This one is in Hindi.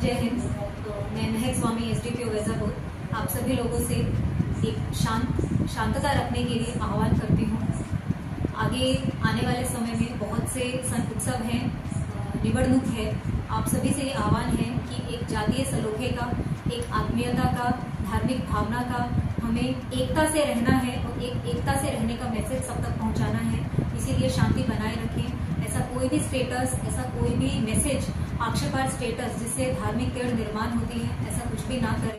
जय हिंद। तो मैं महक स्वामी एसडीपीओ वैजापुर आप सभी लोगों से एक शांतता रखने के लिए आह्वान करती हूँ। आगे आने वाले समय में बहुत से उत्सव हैं, निवडणूक है। आप सभी से ये आह्वान है कि एक जातीय सलोखे का, एक आत्मीयता का, धार्मिक भावना का हमें एकता से रहना है और एक एकता से रहने का मैसेज सब तक पहुंचाना है। इसीलिए शांति बनाए रखें। ऐसा कोई भी स्टेटस, ऐसा कोई भी मैसेज, आक्षेपार्ह स्टेटस जिससे धार्मिक तेढ़ निर्माण होती है, ऐसा कुछ भी ना करें।